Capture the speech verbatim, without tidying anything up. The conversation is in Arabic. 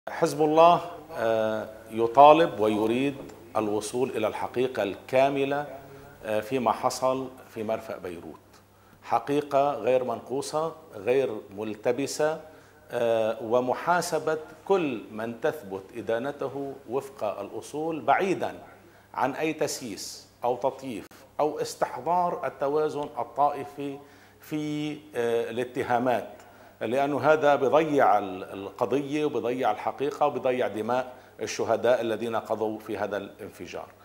حزب الله يطالب ويريد الوصول إلى الحقيقة الكاملة فيما حصل في مرفأ بيروت، حقيقة غير منقوصة غير ملتبسة، ومحاسبة كل من تثبت إدانته وفق الأصول بعيدا عن أي تسييس أو تطييف أو استحضار التوازن الطائفي في الاتهامات، لأنه هذا بيضيع القضية وبيضيع الحقيقة وبيضيع دماء الشهداء الذين قضوا في هذا الانفجار.